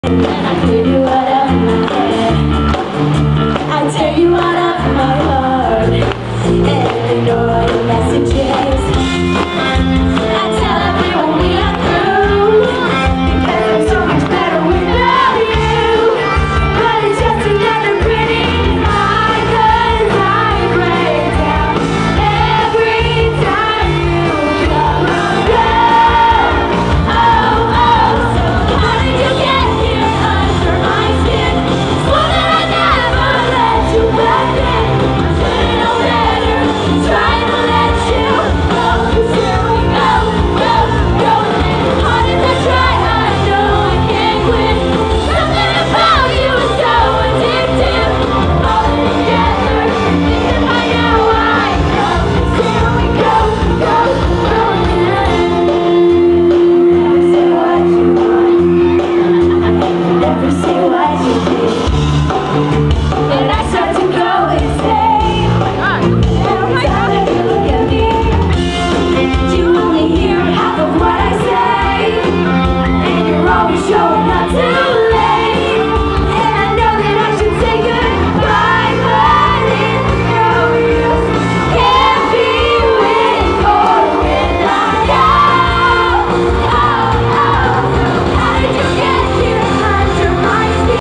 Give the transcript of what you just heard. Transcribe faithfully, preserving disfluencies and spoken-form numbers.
And I tell you out of my head, I tell you out of my heart, and ignore the messages. I tell everyone we are through, because I'm so much better without you. But it's just another pretty lie, 'cause I break down every time you come around. Oh, oh, so how did you get here under my skin? Swore that I'd never let you back in. I should've known better, trying to let you go. 'Cause here we go, go, go. And hard as I try, I know I can't quit. Something about you is so addictive. Falling together, thinking by now I know. 'Cause here we go, go, go again. Never say what you want, never say what